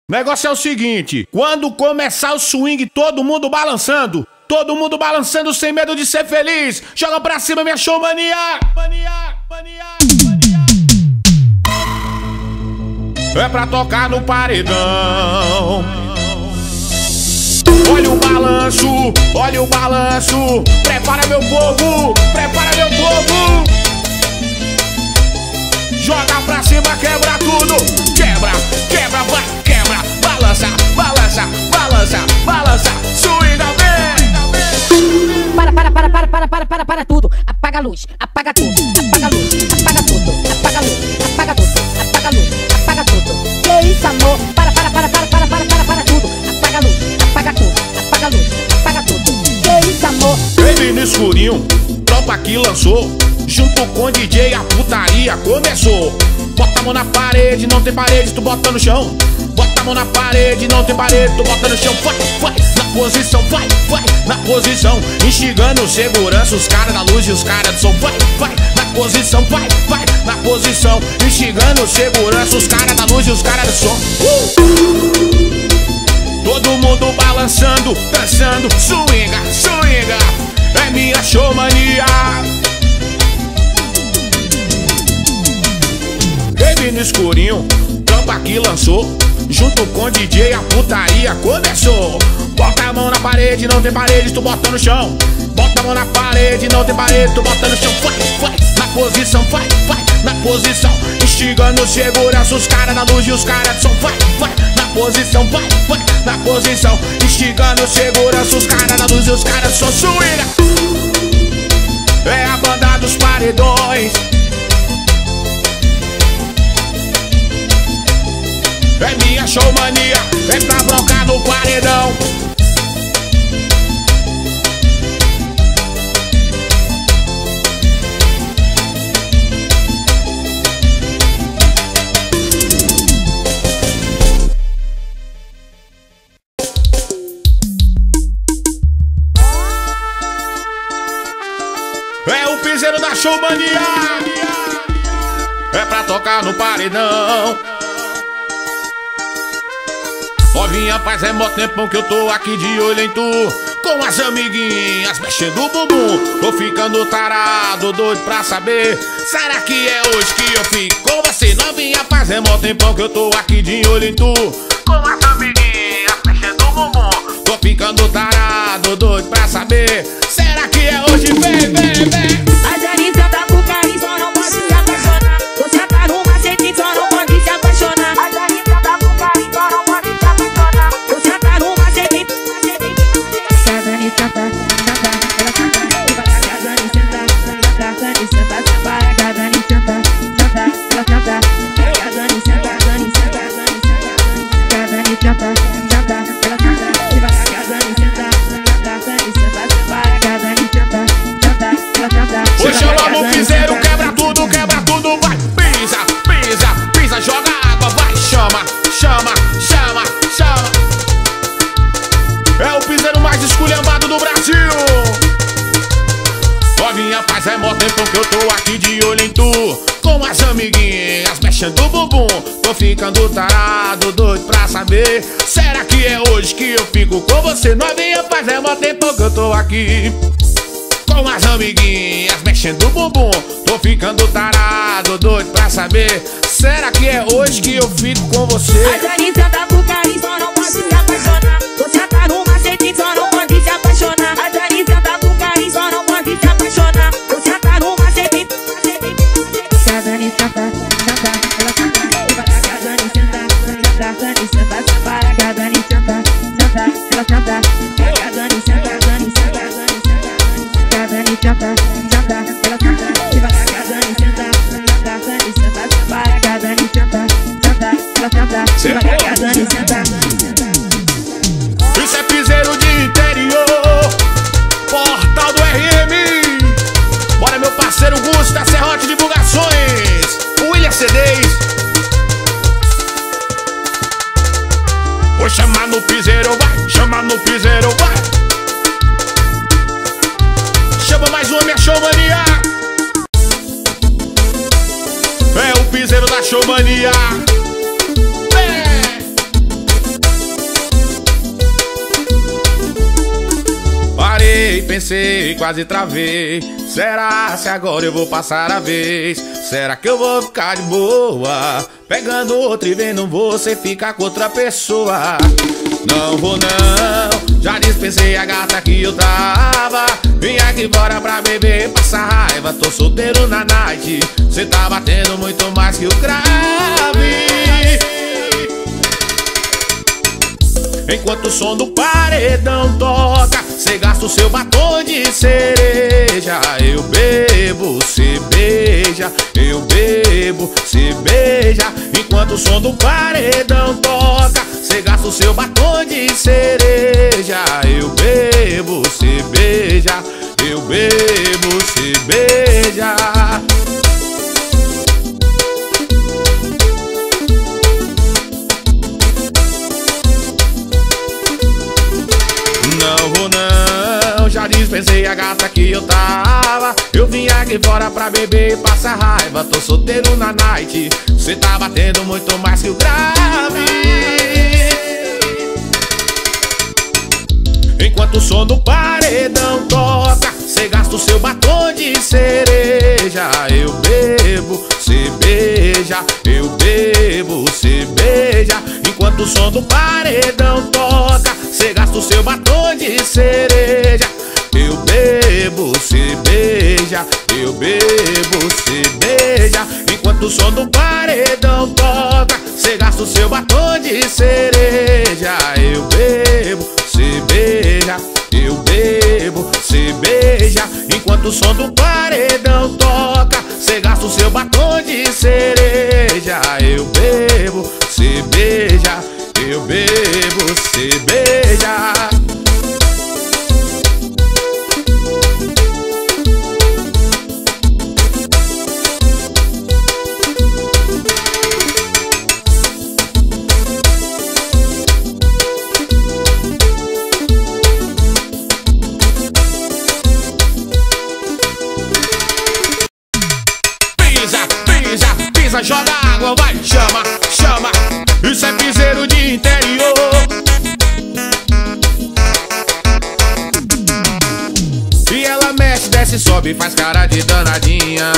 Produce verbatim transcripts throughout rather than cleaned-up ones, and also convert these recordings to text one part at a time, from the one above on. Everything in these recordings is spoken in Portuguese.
Negócio é o seguinte, quando começar o swing, todo mundo balançando, todo mundo balançando sem medo de ser feliz. Joga pra cima, minha showmania. Mania, mania, mania. É pra tocar no paredão. Olha o balanço, olha o balanço. Prepara meu povo, prepara meu povo. Joga pra cima, quebra tudo. Quebra, quebra, vai, quebra. Balança, balança, balança, balança. Swinga, vem. Para, para, para, para, para, para, para, para tudo. Apaga a luz, apaga tudo. Apaga a luz, apaga tudo. Apaga a luz, apaga tudo. Apaga a luz, apaga tudo. Que isso, amor? Para, para, para, para, para, para, para, para tudo. Apaga a luz, apaga tudo. Apaga a luz, apaga tudo. Que isso, amor? Baby no escurinho, tropa que lançou. Junto com o D J a putaria começou. Bota a mão na parede, não tem parede, tu bota no chão. Bota a mão na parede, não tem parede, tu bota no chão. Vai, vai, na posição, vai, vai, na posição. Instigando segurança, os caras da luz e os caras do som. Vai, vai, na posição, vai, vai, na posição. Instigando segurança, os caras da luz e os caras do som. uh! Todo mundo balançando, dançando, swinga, swinga. É minha showmania. Baby no escurinho, tampa que lançou. Junto com o D J a putaria começou. Bota a mão na parede, não tem parede, tu bota no chão. Bota a mão na parede, não tem parede, tu bota no chão. Vai, vai, na posição, vai, vai, na posição. Instigando segurança, os caras da luz e os caras do som. Vai, vai, na posição, vai, vai, na posição. Instigando segurança, os caras da luz e os caras do som. Swinga. É a banda dos paredões. É minha showmania, é pra broncar no paredão. É o piseiro da showmania. É pra tocar no paredão. Novinha, faz é mó tempão que eu tô aqui de olho em tu. Com as amiguinhas mexendo o bumbum. Tô ficando tarado, doido pra saber. Será que é hoje que eu fico com você? Novinha, faz é mó tempão que eu tô aqui de olho em tu. Com as amiguinhas mexendo o bumbum. Tô ficando tarado, doido pra saber. Será que é hoje? Vem, vem, vem. A Janita tá com carinho, só não pode se apaixonar. Você tá no macete, só não pode se apaixonar. A Janita tá com carinho, só não pode se apaixonar. Você tá no macete, macete. Se a Janita tá, tá, tá, ela canta. Devagar que a Dani senta, senta, Dani senta, separa que a Dani senta, senta, ela canta. Que a Dani senta, Dani senta, Dani senta. Que a Dani senta, senta, ela canta. Devagar que a Dani senta, senta, Dani senta, separa que a Dani senta, senta, ela canta. O chama no piseiro, quebra tudo, quebra tudo, vai. Pisa, pisa, pisa, joga água, vai. Chama, chama, chama, chama. É o piseiro mais esculhambado do Brasil. Novinha, paz, é mó tempão que eu tô aqui de olho em tu. Com as amiguinhas mexendo o bumbum. Tô ficando tarado, doido pra saber. Será que é hoje que eu fico com você? Novinha, paz, é mó tempão que eu tô aqui. Com as amiguinhas mexendo o bumbum. Tô ficando tarado, doido pra saber. Será que é hoje que eu fico com você? A Janita tá com carinho, só não pode se apaixonar. Você tá no macete, só não pode se apaixonar. A Janita tá com carinho, só não pode se apaixonar. Você tá no macete, macete. Se a Janita tá, tá, tá, ela canta. Devagar que a Dani senta, senta, Dani senta, separa que a Dani senta, senta, ela canta. Que a Dani senta, Dani senta, Dani senta. Que a Dani senta, senta, ela canta. Devagar que a Dani senta, senta, Dani senta, separa que a Dani senta, senta, ela canta. Devagar que a Dani senta. Isso é piseiro de interior, Portal do R M. Bora meu parceiro Gusto da Serrote Divulgações, William C Ds. Vou chamar no piseiro, vai, chama no piseiro, vai. Chama mais uma, minha showmania. É o piseiro da showmania. É. pensei, quase travei. Será se agora eu vou passar a vez? Será que eu vou ficar de boa pegando outro e vendo você ficar com outra pessoa? Não vou não, já dispensei a gata que eu tava. Vim aqui fora pra beber, passar raiva. Tô solteiro na night, cê tá batendo muito mais que o grave. Enquanto o som do paredão toca, cê gasta o seu batom de cereja. Eu bebo, cê beija. Eu bebo, cê beija. Enquanto o som do paredão toca, cê gasta o seu batom de cereja. Eu bebo, cê beija. Eu bebo, cê beija. Não vou não, já dispensei a gata que eu tava. Eu vim aqui fora pra beber e passar raiva. Tô solteiro na night, cê tá batendo muito mais que o grave. Enquanto o som do paredão toca, cê gasta o seu batom de cereja. Eu bebo, cê beija. Eu bebo, cê beija. Enquanto o som do paredão toca, cê gasta o seu batom de cereja. Eu bebo, cê beija. Eu bebo, cê beija. Enquanto o som do paredão toca, cê gasta o seu batom de cereja. Eu bebo, cê beija. Eu bebo, cê beija. Enquanto o som do paredão toca, cê gasta o seu batom de cereja. Eu bebo, cê beija. Eu bebo, cê beija. Joga água, vai, chama, chama. Isso é piseiro de interior. E ela mexe, desce, sobe, faz cara de danadinha.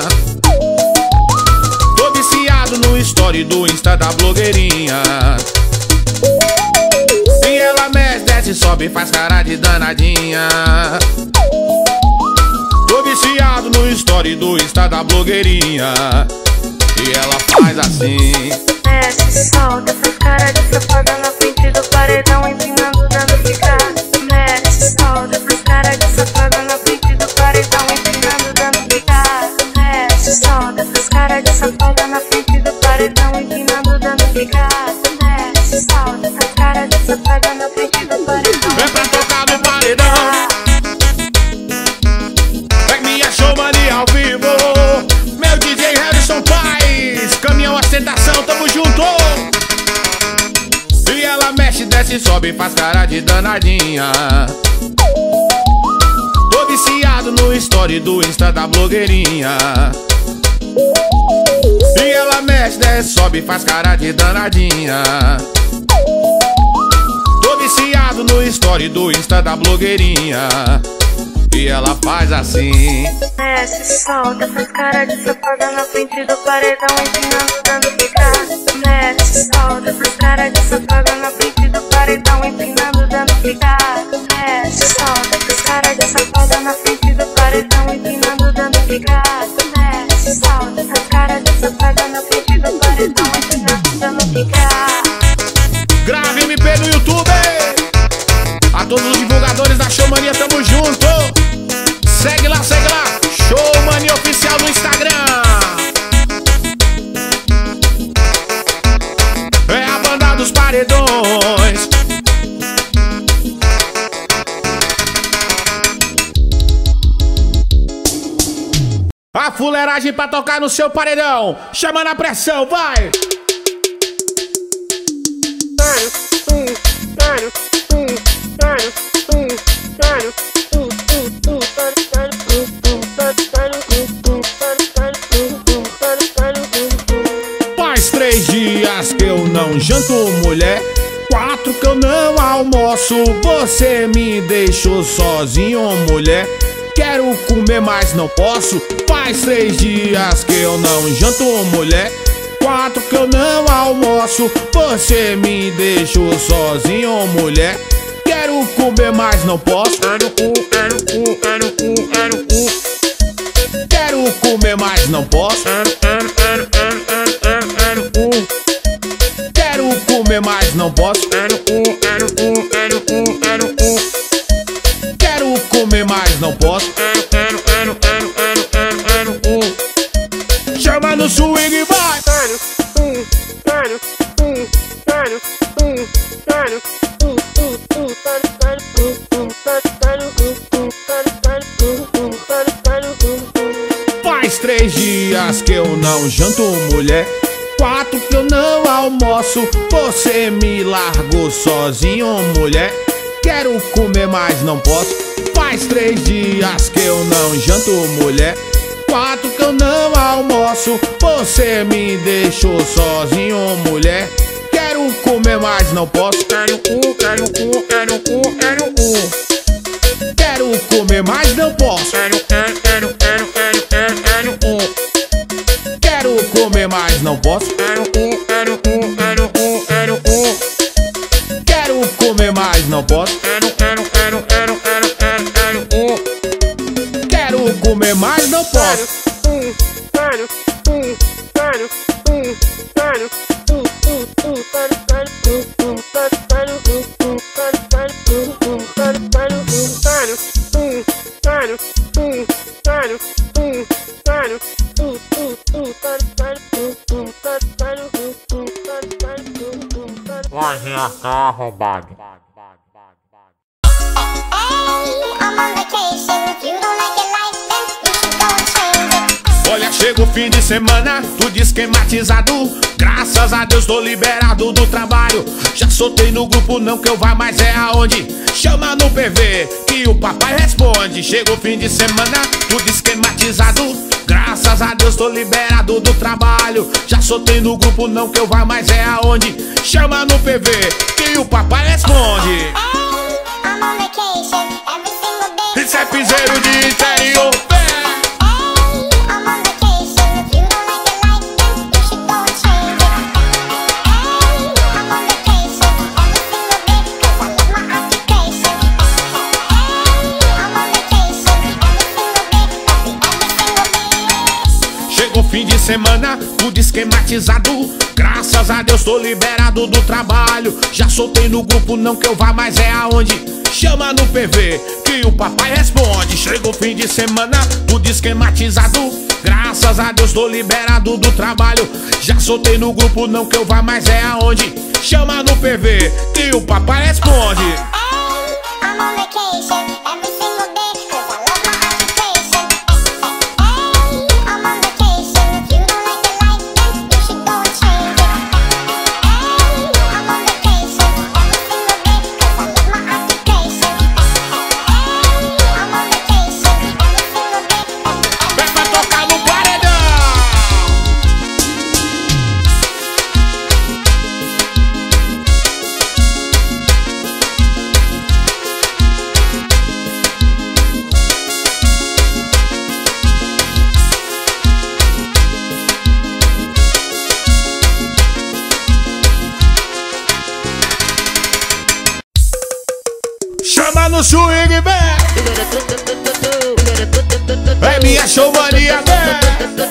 Tô viciado no story do Insta da blogueirinha. E ela mexe, desce, sobe, faz cara de danadinha. Tô viciado no story do Insta da blogueirinha. E ela faz assim. Desce, solta, faz cara de safada na frente do paredão, empinando, dando ficar. Desce, solta, faz cara de safada na frente do paredão, empinando, dando ficar. Desce, solta, faz cara de safada na frente do paredão, empinando, dando ficar. Desce, solta, faz cara de safada na frente do paredão. É pra tocar no paredão. É minha showmania ao vivo. Meu D J Harrison Paz, caminhão ostentação, tamo junto. E ela mexe, desce, sobe, faz cara de danadinha. Tô viciado no story do Insta da blogueirinha. E ela mexe, desce, sobe, faz cara de danadinha. Tô viciado no story do Insta da blogueirinha. E ela faz assim. Desce, solta, faz cara de safada na frente do paredão, empinando, dando ficar. Desce, solta, faz cara de safada na frente do paredão, empinando, dando ficar. Desce, solta, faz cara de safada na frente do paredão, empinando, dando ficar. Desce, solta, faz cara de safada na frente do paredão, empinando, dando ficar. Grave M P no YouTube. A todos os divulgadores da Showmania, tamo junto. Segue lá, segue lá, Showmania Oficial no Instagram. É a banda dos paredões. A fuleiragem pra tocar no seu paredão. Chama na pressão, vai! Faz três dias que eu não janto, mulher. Quatro Quatro que eu não almoço, você me deixou sozinho, mulher. Quero comer, mas não posso. Faz três dias que eu não janto, mulher. Quatro que eu não almoço, você me deixou sozinho, mulher. Quero comer, mas não posso. É no cu, é no cu, é no cu, é no cu. Quero comer, mas não posso. É no, é no, é no, é no, é no, é no cu. Quero comer, mas não posso. É no cu, é no cu, é no cu, é no cu. Quero comer, mas não posso. É no, é no, é no, é no, é no, é no, é no cu. Chama no swing e vai. Faz três dias que eu não janto, mulher. Quatro que eu não almoço, você me largou sozinho, mulher. Quero comer, mas não posso. Faz três dias que eu não janto, mulher. Quatro que eu não almoço, você me deixou sozinho, mulher. Quero comer, mas não posso. Quero cu, quero cu, quero cu, quero cu. Quero comer, mas não posso. Quero, quero, quero, quero, quero, quero, quero cu. Quero comer, mas não posso. Quero cu, quero cu, quero cu, quero cu. Quero comer, mas não posso. Quero, quero, quero, quero, quero, quero, quero cu. Quero comer, mas não posso. Lojinha tá arrombado. Olha, chega o fim de semana, tudo esquematizado. Graças a Deus tô liberado do trabalho. Já soltei no grupo, não que eu vá, mas é aonde? Chama no P V, que o papai responde. Chega o fim de semana, tudo esquematizado. Graças a Deus tô liberado do trabalho. Já soltei no grupo, não que eu vá, mas é aonde? Chama no P V, que o papai responde. Isso é piseiro de interior. Fim de semana, tudo esquematizado. Graças a Deus tô liberado do trabalho. Já soltei no grupo, não que eu vá, mas é aonde? Chama no P V, que o papai responde. Chega o fim de semana, tudo esquematizado. Graças a Deus tô liberado do trabalho. Já soltei no grupo, não que eu vá, mas é aonde? Chama no P V, que o papai responde. Chama no swing, vem. É minha showmania, vem.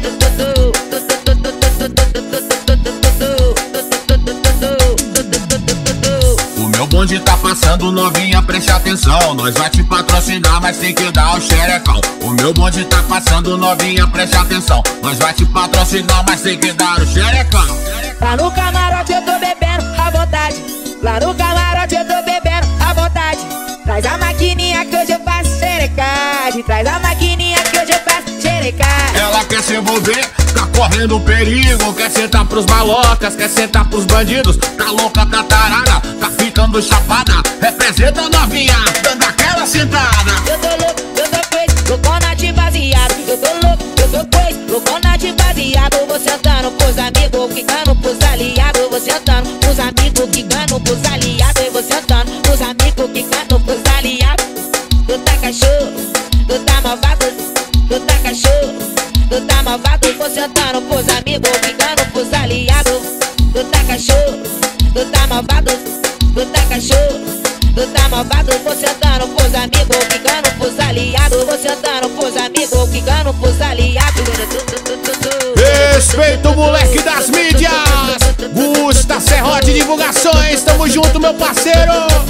O meu bonde tá passando, novinha, preste atenção. Nós vai te patrocinar, mas tem que dar o xerecão. O meu bonde tá passando, novinha, preste atenção. Nós vai te patrocinar, mas tem que dar o xerecão. Lá no camarote eu tô bebendo à vontade. Lá no camarote eu tô bebendo à vontade. Traz a maquininha que hoje eu faço xerecagem. Traz a maquininha que hoje eu faço xerecagem. Ela quer se envolver, tá correndo perigo. Quer sentar pros malocas, quer sentar pros bandidos. Tá louca, tá tarada, tá ficando chapada. Representa novinha, dando aquela sentada. Eu tô louco, eu tô coisa, louconate baseado. Eu tô louco, eu tô coisa, louconate baseado. Vou sentando pros amigos, quicando pros aliados. Vou sentando pros amigos, quicando pros pros aliados, eu vou sentando pros amigos, quicando pros aliados. Tu tá cachorro, tu tá malvado, tu tá cachorro, tu tá malvado, vou sentando pros amigos, quicando pros aliados. Tu tá cachorro, tu tá malvado, tu tá cachorro, tu tá malvado, vou sentando pros amigos, quicando pros aliados, vou sentando pros amigos, quicando pros aliados. Respeita o moleque das mídias, Gusta Serrote Divulgações, tamo junto, meu parceiro.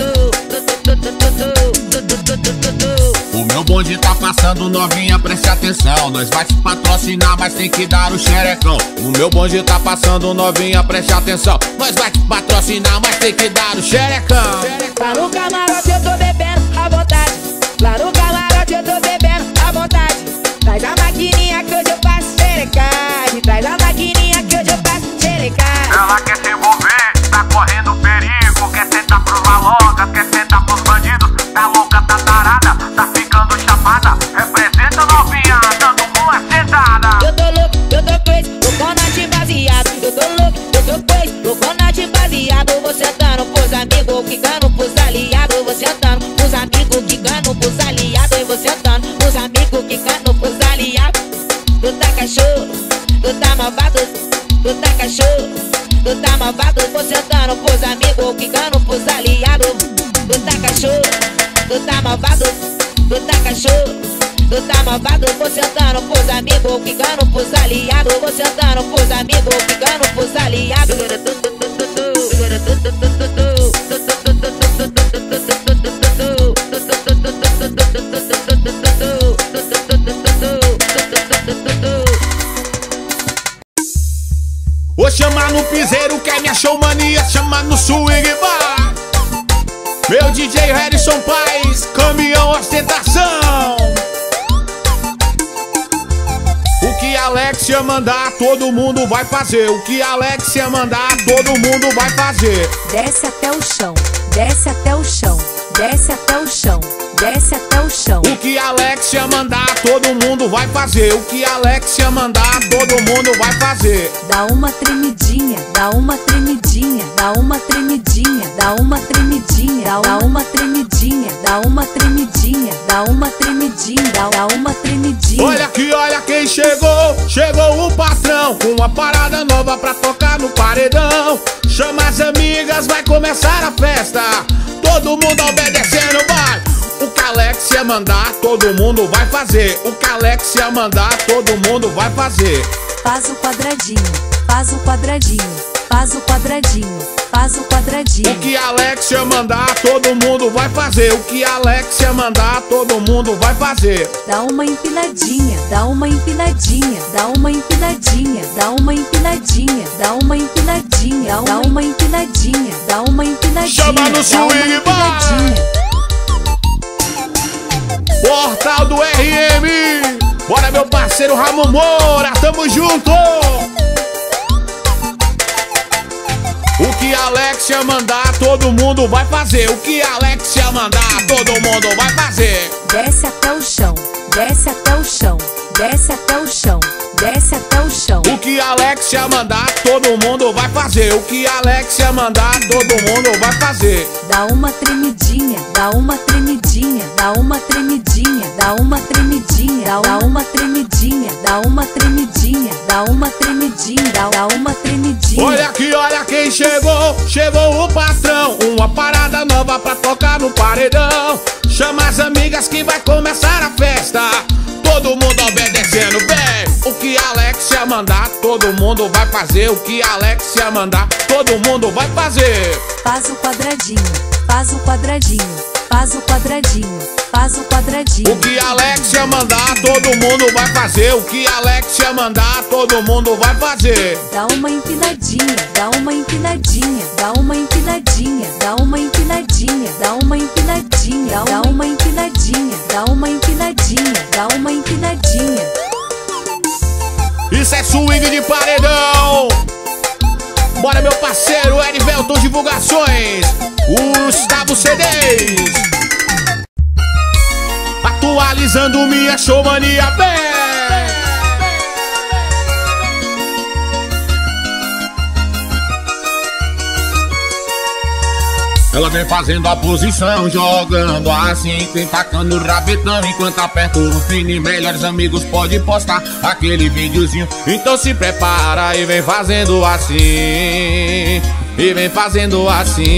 O meu bonde tá passando, novinha, preste atenção. Nós vai te patrocinar, mas tem que dar o xerecão. O meu bonde tá passando, novinha, preste atenção. Nós vai te patrocinar, mas tem que dar o xerecão. Lá no camarote eu tô bebendo à vontade, lá no camarote eu tô bebendo à vontade. Traz a maquininha que hoje eu faço xerecagem, traz a maquininha que hoje eu faço xerecagem. Ela quer se envolver, tá correndo perigo. Quer sentar pros malocas, quer sentar pros bandidos. Tá louca, tá tarada, tá ficando chapada. Representa novinha, dando uma sentada. Eu tô louco, eu tô crazy, louconate baseado. Eu tô louco, eu tô crazy, louconate baseado. Vou sentando pros amigos, quicando pros aliados. Vou sentando pros amigos, quicando pros aliados. Eu vou sentando pros amigos, quicando pros aliados. Tu tá cachorro, tu tá malvado, tu tá cachorro, tu tá malvado. Vou sentando pros amigos, quicando pros aliados. Tu tá cachorro, tu tá malvado, tu tá cachorro, tu tá malvado. Vou sentando pros amigos, quicando pros aliados. Vou sentando pros amigos, quicando pros aliados. Vou chamar no piseiro, que é minha showmania, chama no swing bar. Meu D J Harrison Paz, caminhão ostentação. O que Alexia mandar, todo mundo vai fazer. O que Alexia mandar, todo mundo vai fazer. Desce até o chão, desce até o chão, desce até o chão, desce até o chão. O que Alexia mandar, todo mundo vai fazer. O que Alexia mandar, todo mundo vai fazer. Dá uma tremidinha, dá uma tremidinha, dá uma tremidinha, dá uma tremidinha, dá uma tremidinha, dá uma tremidinha, dá uma tremidinha, dá uma tremidinha. Olha aqui, olha quem chegou. Chegou o patrão com uma parada nova pra tocar no paredão. Chama as amigas, vai começar a festa. Todo mundo obedecendo, vai. O que Alexia mandar, todo mundo vai fazer. O que Alexia mandar, todo mundo vai fazer. Faz o quadradinho, faz o quadradinho, faz o quadradinho, faz o quadradinho. O que Alexia mandar, todo mundo vai fazer. O que Alexia mandar, todo mundo vai fazer. Dá uma empinadinha, dá uma empinadinha, dá uma empinadinha, dá uma empinadinha, dá uma empinadinha, dá uma empinadinha, dá uma empinadinha. Chama no swing bar. Portal do R M. Bora, meu parceiro Ramon Moura, tamo junto. O que Alexia mandar, todo mundo vai fazer. O que Alexia mandar, todo mundo vai fazer. Desce até o chão, desce até o chão, desce até o chão, desce até o chão. O que Alexia mandar, todo mundo vai fazer. O que Alexia mandar, todo mundo vai fazer. Dá uma tremidinha, dá uma tremidinha, dá uma tremidinha, dá uma tremidinha, dá uma tremidinha, dá uma tremidinha, dá uma tremidinha, dá uma tremidinha. Olha aqui, olha quem chegou. Chegou o patrão, uma parada nova pra tocar no paredão. Chama as amigas que vai começar a festa. Todo mundo obedecendo, bem. O que Alexia mandar, todo mundo vai fazer. O que Alexia mandar, todo mundo vai fazer. Faz o quadradinho, faz o quadradinho, faz o quadradinho, faz o quadradinho. O que Alexia mandar, todo mundo vai fazer. O que Alexia mandar, todo mundo vai fazer. Dá uma empinadinha, dá uma empinadinha, dá uma empinadinha, dá uma empinadinha, dá uma empinadinha, dá uma empinadinha, dá uma empinadinha, dá uma empinadinha. Isso é swing de paredão. Bora, meu parceiro Erivelton Divulgações, Gustavo C Ds. Atualizando minha showmania, bem. Ela vem fazendo a posição, jogando assim, tem tacando o rabetão. Enquanto aperta o fino e melhores amigos pode postar aquele videozinho. Então se prepara e vem fazendo assim, e vem fazendo assim.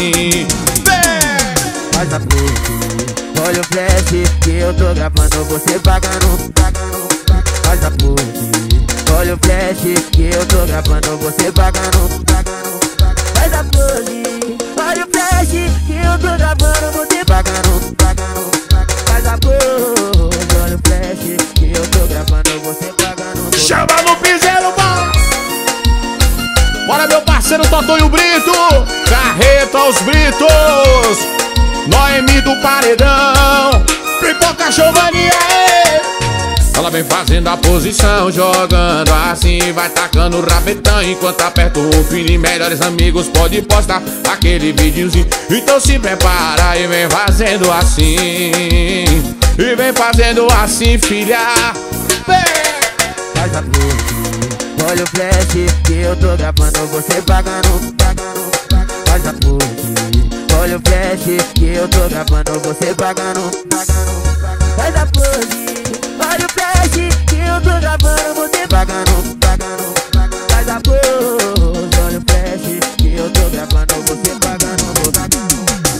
Vem! Faz a pose, olha o flash que eu tô gravando você pagando, pagando. Faz a pose, olha o flash que eu tô gravando você pagando, pagando. Faz a pose, olha o flash que eu tô gravando você pagando, pagando. Faz a pose, olha o flash que eu tô gravando você pagando. Chama no piseiro, bora! Bora, meu parceiro Totonho Brito, Carreta aos Britos, Noemi do Paredão, Pipoca Showmania. Ela vem fazendo a posição, jogando assim, vai tacando o rabetão. Enquanto aperta o fino e melhores amigos pode postar aquele videozinho. Então se prepara e vem fazendo assim, e vem fazendo assim, filha. Vem! Faz a pose, olha o flash que eu tô gravando você pagando, pagando. Faz a pose, olha o flash que eu tô gravando você pagando, pagando. Faz a pose, olha o flash que eu tô gravando você pagando, pagando. Faz a pose, olha o flash que eu tô gravando você pagando, pagando.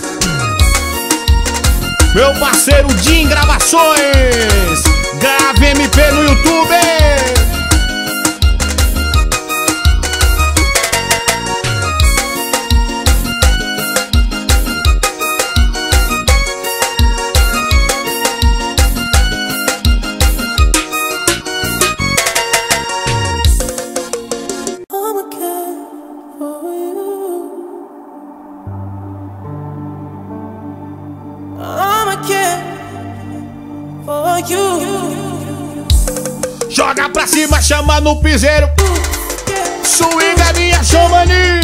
Meu parceiro Jim Gravações, grave M P no YouTube. Joga pra cima, chama no piseiro. Swing é minha showmania.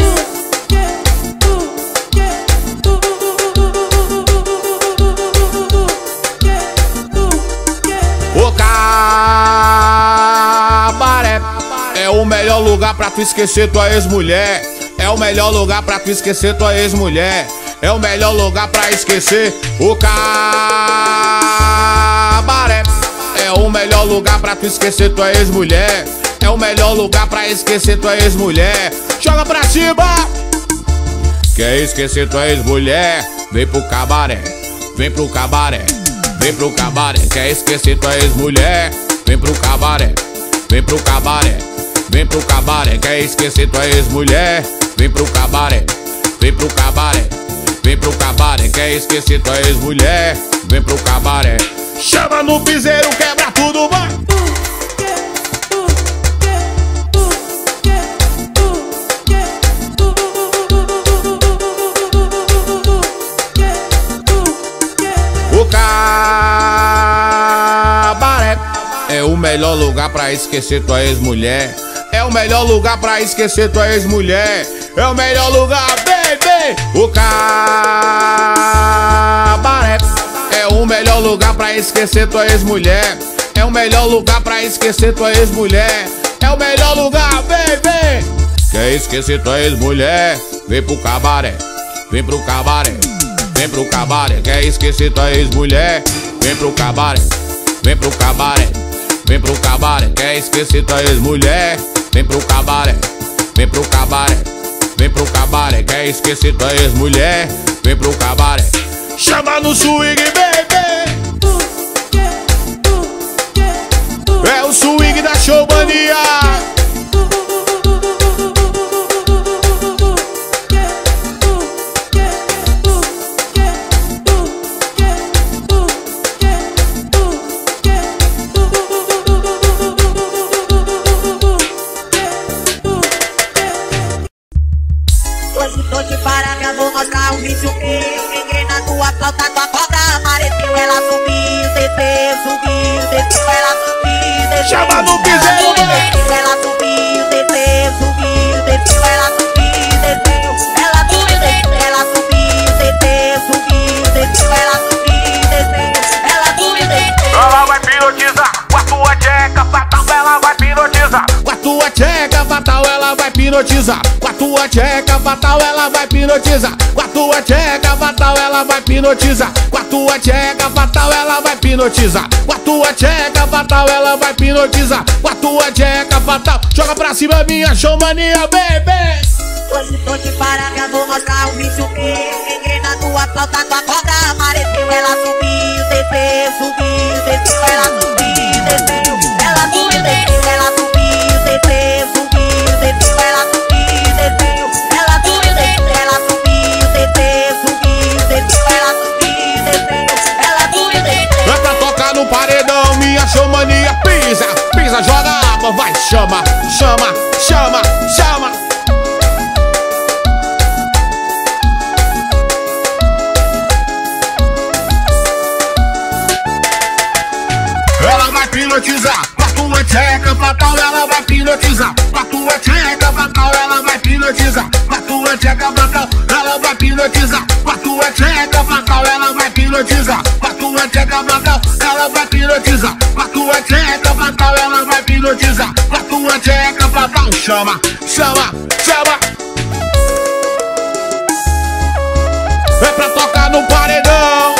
O cabaré é o melhor lugar pra tu esquecer tua ex-mulher. É o melhor lugar pra tu esquecer tua ex-mulher. É o melhor lugar pra esquecer. O cabaré é o melhor lugar pra tu esquecer tua ex-mulher. É o melhor lugar pra esquecer tua ex-mulher. Joga pra cima! Quer esquecer tua ex-mulher? Vem pro cabaré, vem pro cabaré, vem pro cabaré. Quer esquecer tua ex-mulher? Vem pro cabaré, vem pro cabaré, vem pro cabaré. Quer esquecer tua ex-mulher? Vem pro cabaré, vem pro cabaré, vem pro cabaré. Quer esquecer tua ex-mulher? Vem pro cabaré. Chama no piseiro, quebra tudo, vai! O cabaré é o melhor lugar pra esquecer tua ex-mulher. É o melhor lugar pra esquecer tua ex-mulher. É o melhor lugar, baby! O cabaré é o melhor lugar pra esquecer tua ex-mulher. É o melhor lugar pra esquecer tua ex-mulher. É o melhor lugar, baby! Quer esquecer tua ex-mulher? Vem pro cabaré, vem pro cabaré, vem pro cabaré. Quer esquecer tua ex-mulher? Vem pro cabaré, vem pro cabaré, vem pro cabaré. Quer esquecer tua ex-mulher? Vem pro cabaré, vem pro cabaré, vem pro cabaré. Quer esquecer tua ex-mulher? Vem pro cabaré. Chama no swing, baby! É o swing da showmania. Hoje tô de parada, vou mostrar o vídeo que ninguém na tua flauta, tua cobra apareceu. Ela subiu, desceu, subiu, desceu, ela subiu, desceu. Chama no piseiro, ela subiu, desceu, subiu, desceu, ela subiu, desceu. Ela subiu, desceu, ela subiu, desceu, subiu, desceu, ela subiu, desceu. Ela subiu, desceu. Ela vai hipnotizar com a tua tcheca fatal, ela vai hipnotizar. Com a tua tcheca fatal ela vai hipnotizar. Com a tua tcheca fatal ela vai hipnotizar. Com a tua tua tcheca fatal ela vai hipnotizar. Com a tua tcheca fatal ela vai hipnotizar. Com a tua tcheca fatal ela vai hipnotizar. Com a tua tcheca fatal. Joga pra cima minha showmania, baby. Hoje tô te parando, vou mostrar o bicho que fiquei na tua flauta, tua cobra apareceu. Ela subiu, desceu, subiu, desceu. Ela subiu, desceu. Ela subiu, desceu. Ela subiu, desceu, subiu, desceu. Ela subiu, desceu. Ela subiu, desceu. Ela subiu, desceu, subiu, desceu. Ela subiu, desceu. Ela subiu, desceu. É pra tocar no paredão, minha showmania. Pisa, pisa, joga água, vai, chama, chama, chama, chama. Ela vai hipnotizar, com a tua tcheca fatal ela vai hipnotizar. Com a tua tcheca fatal ela vai hipnotizar. Com a tua tcheca fatal ela vai hipnotizar. Com a tua tcheca fatal ela vai hipnotizar. Com a tua tcheca fatal ela vai hipnotizar. Com a tua tcheca fatal ela vai hipnotizar. Com a tua tcheca fatal. Chama, chama, chama. É pra tocar no paredão.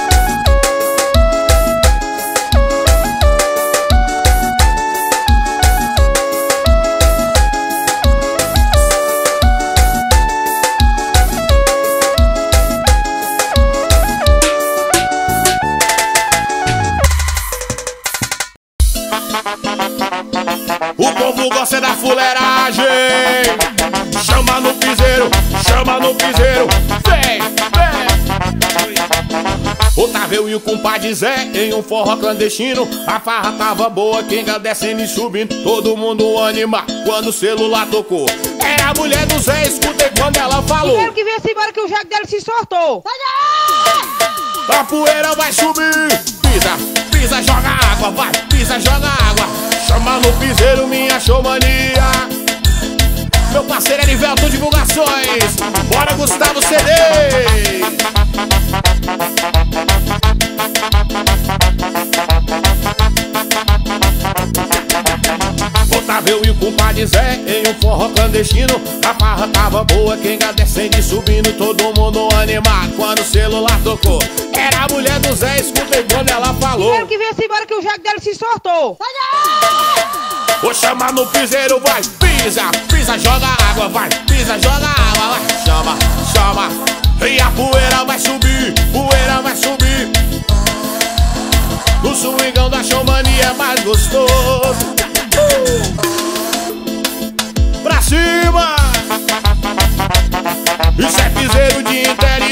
O povo gosta da fuleiragem. Chama no piseiro, chama no piseiro. Vem, vem. Otávio e o compadre Zé em um forró clandestino. A farra tava boa, quem descendo e subindo. Todo mundo anima quando o celular tocou. Era a mulher do Zé, escutei quando ela falou. Quero que venha-se embora que o jaco dele se soltou. A poeira vai subir. Pisa, pisa, joga água, vai. Pisa, joga água. Chama no piseiro, minha showmania. Meu parceiro Erivelton Divulgações. Bora, Gustavo C D. Otávio e o compadre Zé em um forró clandestino. A farra tava boa, quem descendo e subindo. Todo mundo animado quando o celular tocou. Era a mulher do Zé, escutei quando ela falou. Quero que venha-se embora que o jaco dele se soltou. Vou chamar no piseiro, vai. Pisa, pisa, joga água, vai. Pisa, joga água, vai. Chama, chama. E a poeira vai subir, poeira vai subir. O swingão da showmania é mais gostoso. Pra cima. Isso é piseiro de interior.